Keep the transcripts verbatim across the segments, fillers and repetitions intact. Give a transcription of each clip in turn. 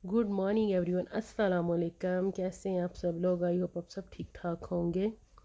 Good morning everyone, अस्सलाम वालेकुम। कैसे हैं आप सब लोग? आई होप आप सब ठीक ठाक होंगे।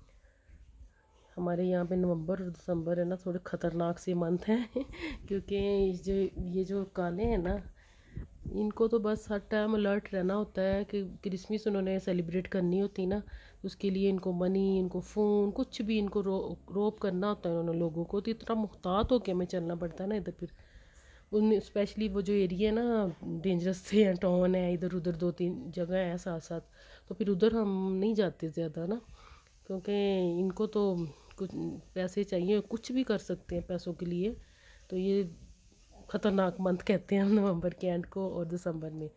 हमारे यहाँ पे नवंबर और दिसंबर है ना, थोड़े ख़तरनाक से मंथ हैं क्योंकि जो ये जो काले हैं ना, इनको तो बस हर टाइम अलर्ट रहना होता है कि क्रिसमस उन्होंने सेलिब्रेट करनी होती ना, उसके लिए इनको मनी, इनको फ़ोन, कुछ भी इनको रो रोप करना होता है उन्होंने लोगों को, तो इतना मुहतात होकर हमें चलना पड़ता है ना इधर। फिर उन स्पेशली वो जो एरिया है ना, डेंजरस से हैं, टाउन है, इधर उधर दो तीन जगह है साथ साथ, तो फिर उधर हम नहीं जाते ज़्यादा ना, क्योंकि इनको तो कुछ पैसे चाहिए, कुछ भी कर सकते हैं पैसों के लिए। तो ये ख़तरनाक मंथ कहते हैं हम नवंबर के एंड को और दिसंबर में।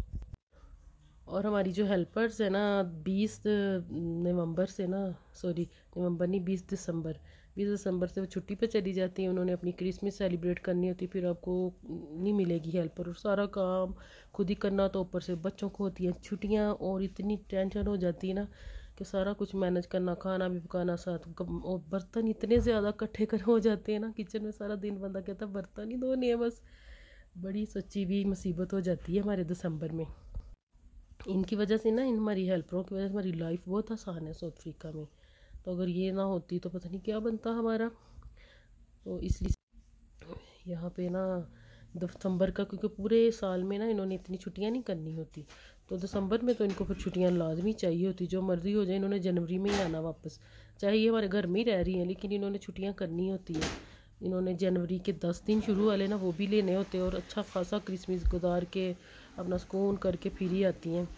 और हमारी जो हेल्पर्स है ना, बीस नवंबर से ना, सॉरी नवंबर नहीं, बीस दिसंबर बीस दिसंबर से वो छुट्टी पे चली जाती हैं। उन्होंने अपनी क्रिसमस सेलिब्रेट करनी होती, फिर आपको नहीं मिलेगी हेल्पर, और सारा काम खुद ही करना। तो ऊपर से बच्चों को होती हैं छुट्टियाँ, और इतनी टेंशन हो जाती है ना कि सारा कुछ मैनेज करना, खाना भी पकाना साथ, और बर्तन इतने ज़्यादा इकट्ठे कर हो जाते हैं ना किचन में। सारा दिन बंदा कहता है बर्तन ही धोने हैं बस। बड़ी सच्ची भी मुसीबत हो जाती है हमारे दिसंबर में। इनकी वजह से ना, इन हमारी हेल्परों की वजह से हमारी लाइफ बहुत आसान है साउथ अफ्रीका में। तो अगर ये ना होती तो पता नहीं क्या बनता हमारा। तो इसलिए यहाँ पे ना दिसंबर का, क्योंकि पूरे साल में ना इन्होंने इतनी छुट्टियाँ नहीं करनी होती, तो दिसंबर में तो इनको फिर छुट्टियाँ लाजमी चाहिए होती। जो मर्ज़ी हो जाए, इन्होंने जनवरी में ही आना वापस, चाहे ये हमारे घर में ही रह रही हैं, लेकिन इन्होंने छुट्टियाँ करनी होती है। इन्होंने जनवरी के दस दिन शुरू वाले ना वो भी लेने होते हैं, और अच्छा खासा क्रिसमस गुजार के अपना सुकून करके फिर ही आती हैं।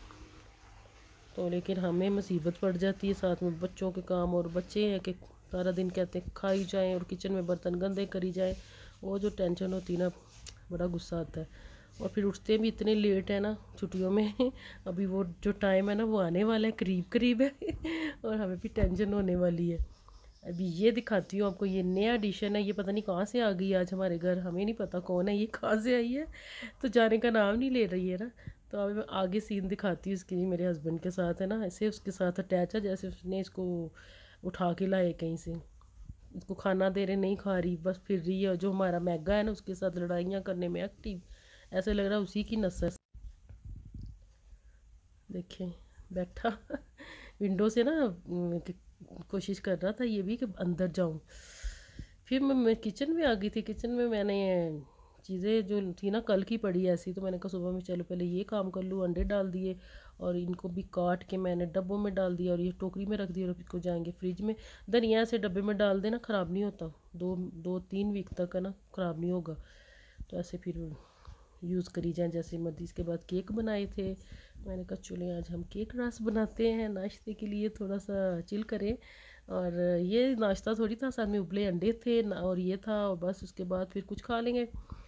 तो लेकिन हमें मुसीबत पड़ जाती है, साथ में बच्चों के काम, और बच्चे हैं कि सारा दिन कहते हैं खाई जाएं और किचन में बर्तन गंदे करी जाएं। वो जो टेंशन होती है ना, बड़ा गुस्सा आता है। और फिर उठते भी इतने लेट है ना छुट्टियों में अभी वो जो टाइम है ना वो आने वाला है, करीब करीब है और हमें भी टेंशन होने वाली है। अभी ये दिखाती हूँ आपको, ये नया एडिशन है, ये पता नहीं कहाँ से आ गई आज हमारे घर, हमें नहीं पता कौन है ये, कहाँ से आई है, तो जाने का नाम नहीं ले रही है ना। तो अभी मैं आगे सीन दिखाती हूँ इसकी, मेरे हस्बैंड के साथ है ना, ऐसे उसके साथ अटैच है जैसे उसने इसको उठा के लाए कहीं से। इसको खाना दे रहे, नहीं खा रही, बस फिर रही है। और जो हमारा मैगा है ना, उसके साथ लड़ाइयाँ करने में एक्टिव, ऐसे लग रहा है उसी की नस्ल। देखें बैठा विंडो से ना, कोशिश कर रहा था ये भी कि अंदर जाऊं। फिर मैं, मैं किचन में आ गई थी। किचन में मैंने चीज़ें जो थी ना कल की पड़ी ऐसी, तो मैंने कहा सुबह में चलो पहले ये काम कर लूँ। अंडे डाल दिए और इनको भी काट के मैंने डब्बों में डाल दिया, और ये टोकरी में रख दिया, और इसको जाएंगे फ्रिज में। धनिया ऐसे डब्बे में डाल देना, ख़राब नहीं होता, दो दो तीन वीक तक है ना, ख़राब नहीं होगा। तो ऐसे फिर यूज़ करी जाए जैसे मर्जी। इसके बाद केक बनाए थे, मैंने कहा चले आज हम केक रस बनाते हैं नाश्ते के लिए, थोड़ा सा चिल करें। और ये नाश्ता थोड़ी था, साथ में उबले अंडे थे और ये था, और बस उसके बाद फिर कुछ खा लेंगे।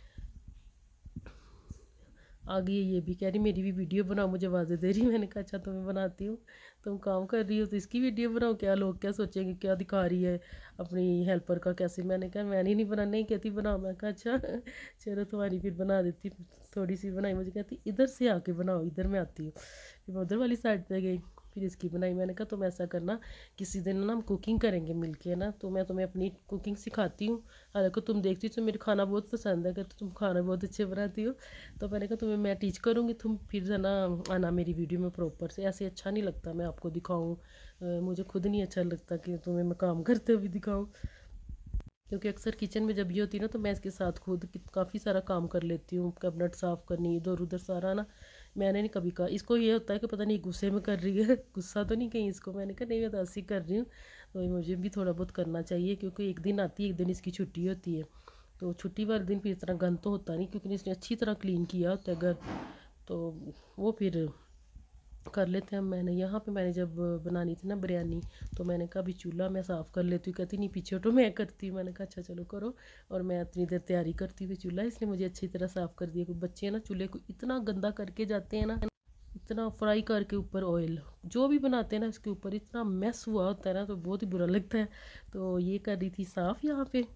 आगे ये भी कह रही मेरी भी वीडियो बनाओ, मुझे आवाज़ें दे रही। मैंने कहा अच्छा तुम्हें बनाती हूँ, तुम काम कर रही हो तो इसकी वीडियो बनाओ, क्या लोग क्या सोचेंगे, क्या दिखा रही है अपनी हेल्पर का कैसे। मैंने कहा मैंने नहीं बनाना, नहीं कहती बनाओ। मैं कहा अच्छा चलो तुम्हारी फिर बना देती। थोड़ी सी बनाई, मुझे कहती इधर से आके बनाओ, इधर मैं आती हूँ। फिर मैं उधर वाली साइड पर गई, फिर इसकी बनाई। मैंने कहा तुम ऐसा करना, किसी दिन ना हम कुकिंग करेंगे मिलके ना, तो मैं तुम्हें अपनी कुकिंग सिखाती हूँ। हालांकि तुम देखती हो तो मेरे खाना बहुत पसंद है, कि तुम खाना बहुत अच्छे बनाती हो, तो मैंने कहा तुम्हें मैं टीच करूँगी, तुम फिर है ना आना मेरी वीडियो में प्रॉपर से। ऐसे अच्छा नहीं लगता मैं आपको दिखाऊँ, मुझे खुद नहीं अच्छा लगता कि तुम्हें मैं काम करते हुए दिखाऊँ, क्योंकि अक्सर किचन में जब ये होती है ना, तो मैं इसके साथ खुद काफ़ी सारा काम कर लेती हूँ। कैबिनेट साफ़ करनी, इधर उधर सारा ना, मैंने नहीं कभी कहा। इसको ये होता है कि पता नहीं गुस्से में कर रही है गुस्सा तो नहीं कहीं इसको। मैंने कहा नहीं, मैं तो ऐसे ही कर रही हूँ, तो मुझे भी थोड़ा बहुत करना चाहिए, क्योंकि एक दिन आती है, एक दिन इसकी छुट्टी होती है। तो छुट्टी वाले दिन फिर इतना गंद तो होता नहीं, क्योंकि इसने अच्छी तरह क्लीन किया होता है घर, तो वो फिर कर लेते हैं। मैंने यहाँ पे मैंने जब बनानी थी ना बिरयानी, तो मैंने कहा अभी चूल्हा मैं साफ़ कर लेती हूँ। कहती नहीं पीछे हटो, मैं करती हूँ। मैंने कहा अच्छा चलो करो, और मैं इतनी देर तैयारी करती हुई चूल्हा इसने मुझे अच्छी तरह साफ़ कर दिया। कोई बच्चे ना चूल्हे को इतना गंदा करके जाते हैं ना, इतना फ्राई करके ऊपर ऑयल जो भी बनाते हैं ना, इसके ऊपर इतना मैस हुआ होता है ना, तो बहुत ही बुरा लगता है। तो ये कर रही थी साफ़ यहाँ पे।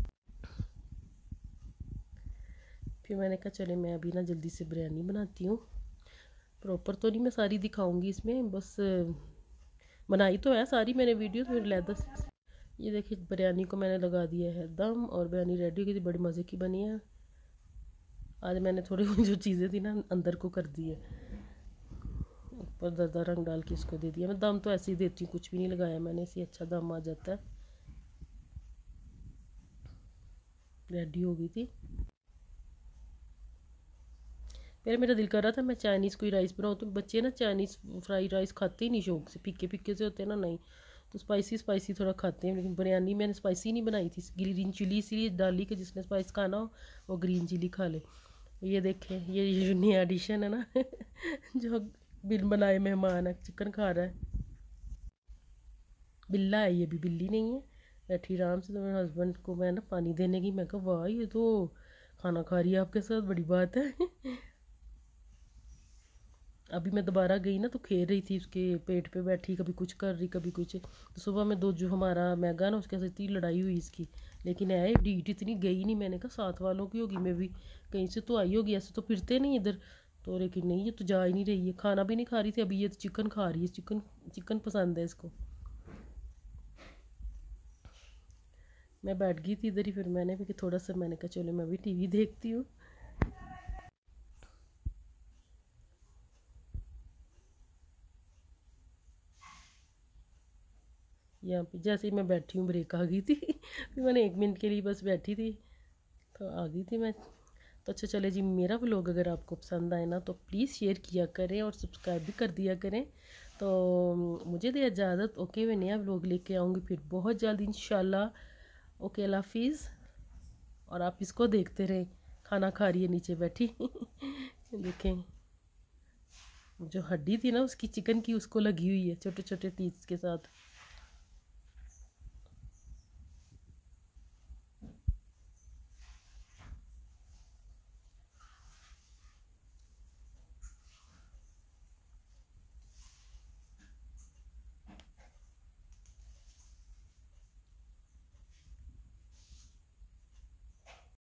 फिर मैंने कहा चले मैं अभी ना जल्दी से बिरयानी बनाती हूँ। प्रॉपर तो नहीं मैं सारी दिखाऊंगी इसमें, बस बनाई तो है सारी मैंने वीडियो में लैदा। ये देखिए बिरयानी को मैंने लगा दिया है दम, और बिरयानी रेडी हो गई थी, बड़ी मज़े की बनी है। आज मैंने थोड़ी जो चीज़ें थी ना अंदर को कर दी है, ऊपर ज़्यादा रंग डाल के इसको दे दिया। मैं दम तो ऐसे ही देती हूँ, कुछ भी नहीं लगाया मैंने, इसी अच्छा दम आ जाता है। रेडी हो गई थी। फिर मेरा दिल कर रहा था मैं चाइनीज़ कोई राइस बनाऊँ, तो बच्चे ना चाइनीज़ फ्राइड राइस खाते ही नहीं शौक से, फीके फीके से होते हैं ना, नहीं तो स्पाइसी स्पाइसी थोड़ा खाते हैं। लेकिन बिरयानी मैंने स्पाइसी नहीं बनाई थी, ग्रीन चिली इसीलिए डाली कि जिसने स्पाइस खाना हो वो ग्रीन चिली खा ले। ये देखें, ये ये जो नया एडिशन है ना जो बिन बनाए मेहमान है, चिकन खा रहा है। बिल्ला है, ये भी बिल्ली नहीं है, बैठी आराम से। तो मेरे हस्बैंड को मैं ना पानी देने की, मैं कहा वाह ये तो खाना खा रही है आपके साथ, बड़ी बात है अभी मैं दोबारा गई ना तो खेल रही थी, उसके पेट पे बैठी, कभी कुछ कर रही कभी कुछ। तो सुबह में दो जो हमारा मैगा ना, उसके साथ इतनी लड़ाई हुई इसकी, लेकिन है डीट इतनी गई नहीं। मैंने कहा साथ वालों की होगी, मैं भी कहीं से तो आई होगी, ऐसे तो फिरते नहीं इधर। तो लेकिन नहीं, ये तो जा ही नहीं रही है, खाना भी नहीं खा रही थी, अभी ये तो चिकन खा रही है। चिकन चिकन पसंद है इसको। मैं बैठ गई थी इधर ही, फिर मैंने भी कि थोड़ा सा, मैंने कहा चलो मैं भी टीवी देखती हूँ। यहाँ पे जैसे ही मैं बैठी हूँ ब्रेक आ गई थी फिर मैंने एक मिनट के लिए बस बैठी थी तो आ गई थी मैं। तो अच्छा चले जी, मेरा व्लॉग अगर आपको पसंद आए ना तो प्लीज़ शेयर किया करें और सब्सक्राइब भी कर दिया करें। तो मुझे दे इजाज़त, ओके मैं नया व्लॉग लेके आऊँगी फिर बहुत जल्द इंशाल्लाह। ओके अल्लाह हाफिज़। और आप इसको देखते रहें, खाना खा रही है नीचे बैठी देखें, जो हड्डी थी ना उसकी चिकन की, उसको लगी हुई है छोटे छोटे टीथ के साथ।